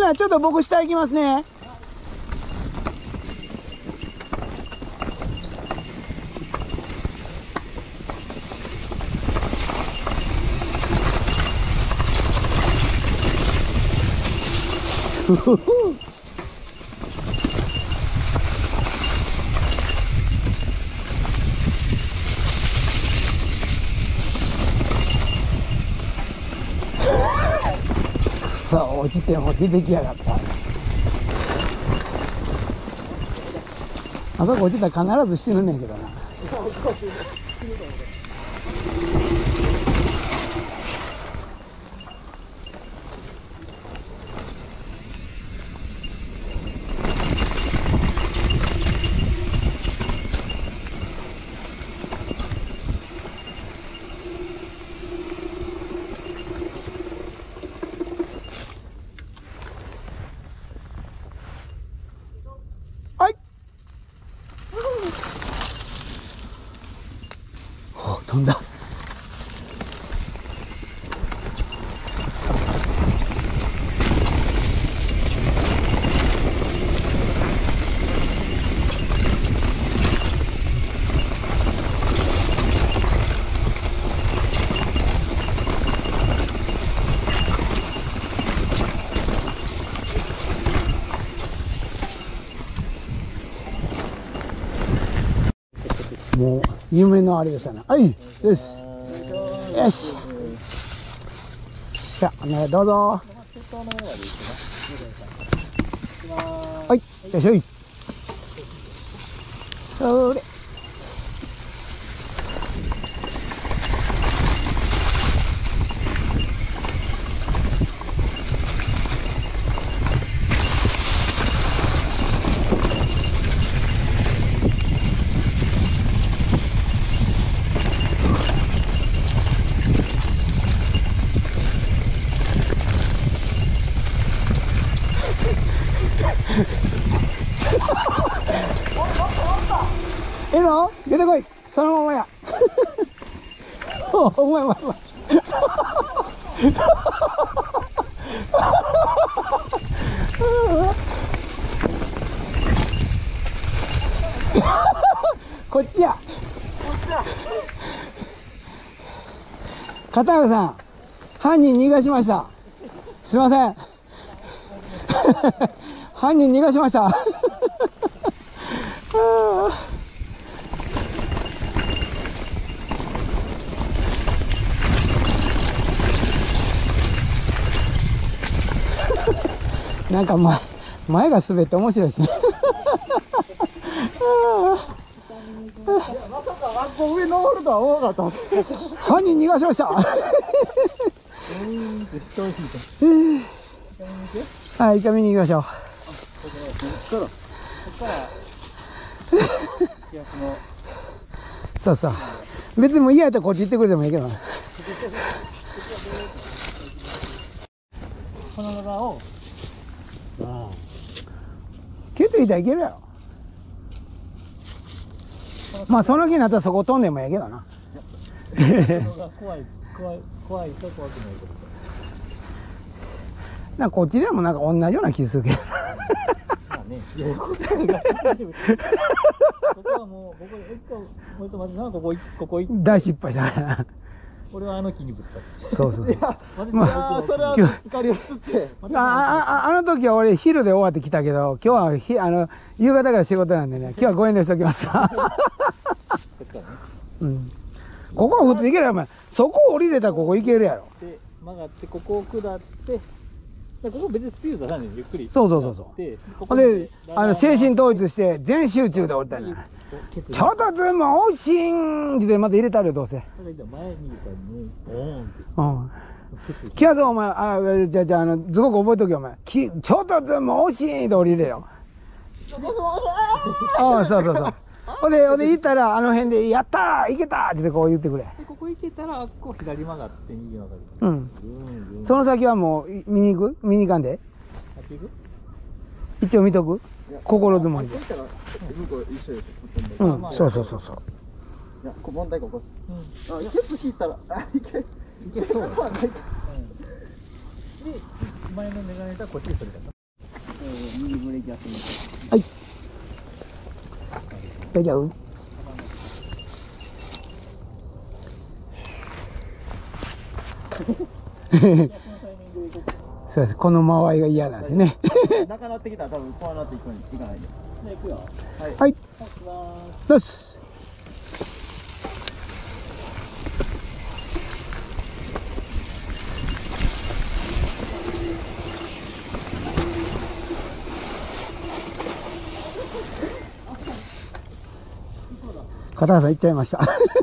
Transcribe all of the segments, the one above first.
なちょっと僕下行きますね。ふふふ。さあ落ちても出てきやがった。あそこ落ちたら必ず死ぬねんけどな。はい。お、飛んだ。もう夢のあれでしたね。はい、よし。よし。さあ、ね、どうぞ。はい、よいしょい。それ。ええの？出てこい。そのままや。お前お前お前。こっちや。片原さん、犯人逃がしました。すいません。犯人逃がしました。なんか前が滑って面白いですね。まさかあっこ上登るとは思わなかった。犯人逃がしました。はい、イカ見に行きましょう。そうそう。別にもう嫌やったらこっち行ってくれてもいいけどね。この中を。キュッといったらいけるやろ。まあその気になったらそこ飛んでもええけどな。怖いと怖くないと。なんかこっちでもなんか同じような気するけど。まあね。ここはもうもう一個待ってな、ここ大失敗だから。俺はあの木にぶつかった。そうそうそう。まあそれはぶつかりやすって。あの時は俺昼で終わってきたけど、今日は夕方から仕事なんでね、今日はご遠慮しておきます。うん。ここは普通行けるやろ、お前。そこ降りれたらここ行けるやろ。で曲がってここを下って。ここ別にスピード出さないでゆっくり。そうそうそうそう。ほんで精神統一して全集中で降りたんや。ちょっとずもうしんでまた入れたるよどうせ。前に入れたらね、ボーンって。うん。キャズお前じゃあすごく覚えとけよお前。ちょっとずもうしんで降りれよ。ああそうそうそう。ほんで行ったらあの辺でやったー行けたーってこう言ってくれ。ここ行けたらこう左曲がって右曲がる。うん。その先はもう見に行かんで。一応見とく。心づもりで。うん、そうそうそうそう。いや、問題ここ。ケツ引いたら、いけそう。で、 前のメガネとこっちにそれだ。右ブレーキ休み。 はい。大丈夫？そうです。この間合いが嫌なんですね。 なくなってきたら多分こうなっていくいかないで。じゃあ行くよ。 はい。よし。片原さん行っちゃいました。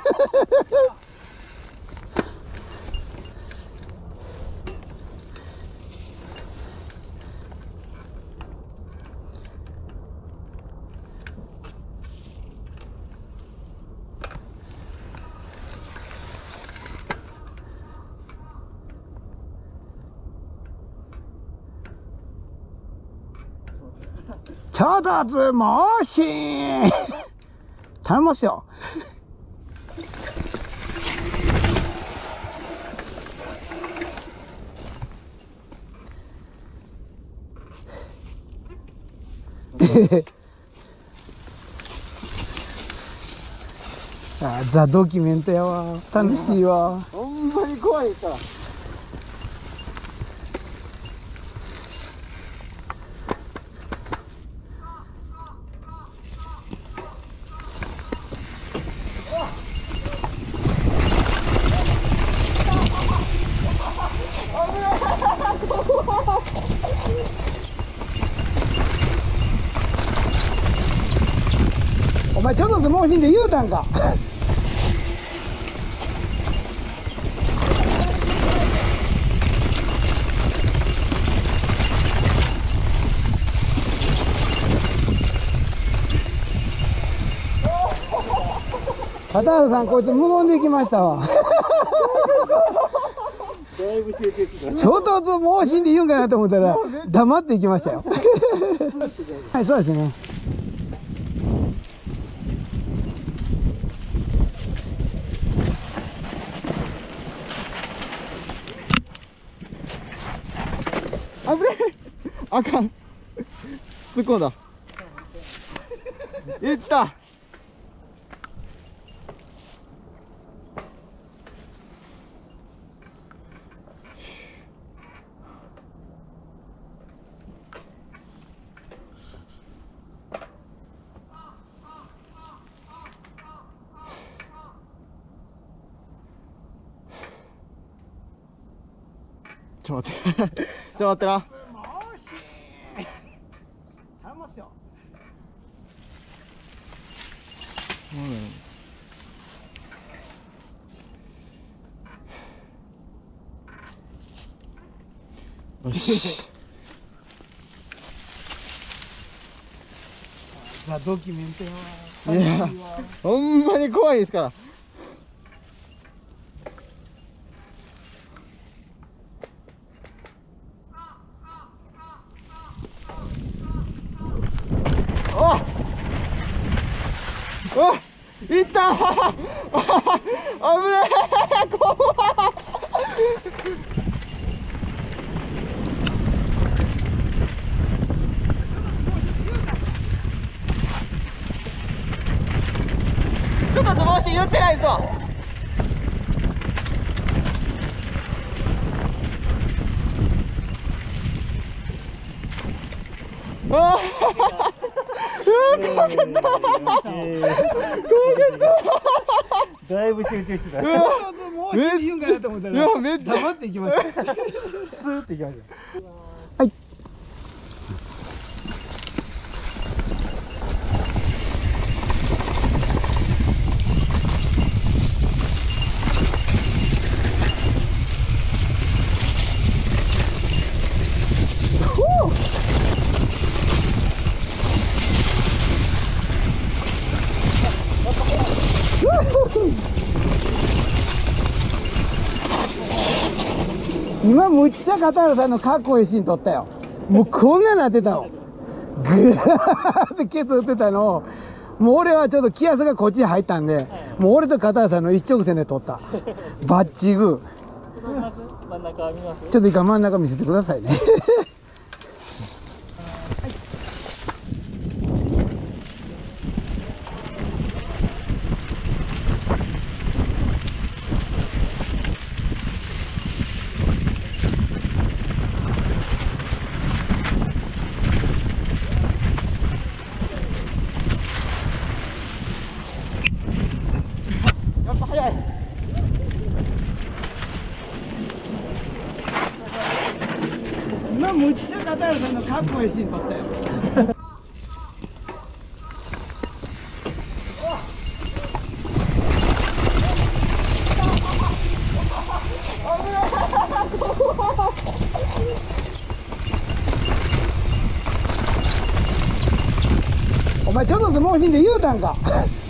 超突猛進頼みますよ。あ、ザ・ドキュメントやわ。楽しいわ。 ほんまに怖いから。 お前ちょっと相撲しんで言うたんか。片原さん、こいつ無言で行きましたわ。 だいぶ集中してた。 ちょっと盲信で言うんかなと思ったら黙って行きましたよ。はい、そうですね。 あぶねえ、あかん、突っ込んだ。いった。ちょっと待って、ちょっと待ってな。 頼みますよ。 よし。 ザ・ドキュメントや。 いや、ほんまに怖いですから。おいったー。危ねえ、怖っ。ちょっと回して言ってないぞ。ああ怖かった。 だいぶ集中してた。ちょっともう死んで言うんかなと思ったら黙っていきました。スーっていきました。はい。今むっちゃ片原さんのかっこいいシーン撮ったよ。もうこんななってたの。ぐーってケツ打ってたのを、もう俺はちょっと気圧がこっちに入ったんで、もう俺と片原さんの一直線で撮った。バッチグー。 真ん中見ます？ ちょっと一回真ん中見せてくださいね。 やっぱ早い。 今むっちゃ片原さんのかっこいいシーン撮ったよ。お前ちょっと相撲しんで言うたんか。